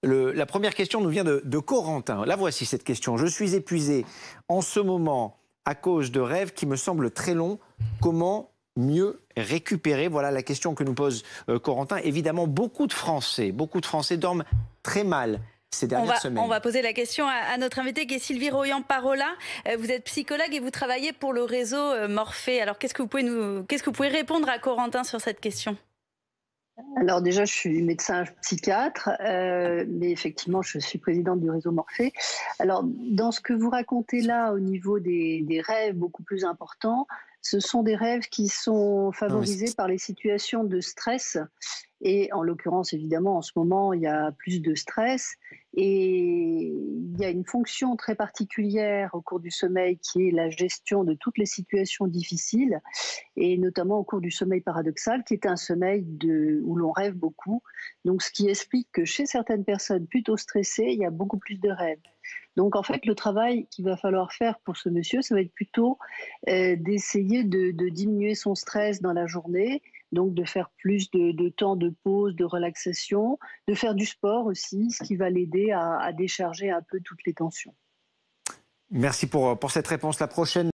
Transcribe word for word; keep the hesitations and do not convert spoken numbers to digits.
Le, la première question nous vient de, de Corentin. La voici cette question. Je suis épuisé en ce moment à cause de rêves qui me semblent très longs. Comment mieux récupérer? Voilà la question que nous pose euh, Corentin. Évidemment, beaucoup de Français, beaucoup de Français dorment très mal ces On dernières va, on semaines. va poser la question à, à notre invitée qui est Sylvie Royan-Parola. Euh, vous êtes psychologue et vous travaillez pour le réseau euh, Morphée. Alors qu'est-ce que vous pouvez nous, qu'est-ce que vous pouvez répondre à Corentin sur cette question? Alors déjà, je suis médecin psychiatre, euh, mais effectivement, je suis présidente du réseau Morphée. Alors, dans ce que vous racontez là, au niveau des, des rêves beaucoup plus importants, ce sont des rêves qui sont Non, mais favorisés c'est- par les situations de stress. Et en l'occurrence, évidemment, en ce moment, il y a plus de stress. Et il y a une fonction très particulière au cours du sommeil qui est la gestion de toutes les situations difficiles, et notamment au cours du sommeil paradoxal, qui est un sommeil de, où l'on rêve beaucoup. Donc, ce qui explique que chez certaines personnes plutôt stressées, il y a beaucoup plus de rêves. Donc, en fait, le travail qu'il va falloir faire pour ce monsieur, ça va être plutôt euh, d'essayer de, de diminuer son stress dans la journée, donc de faire plus de, de temps de pause, de relaxation, de faire du sport aussi, ce qui va l'aider à, à décharger un peu toutes les tensions. Merci pour, pour cette réponse. La prochaine.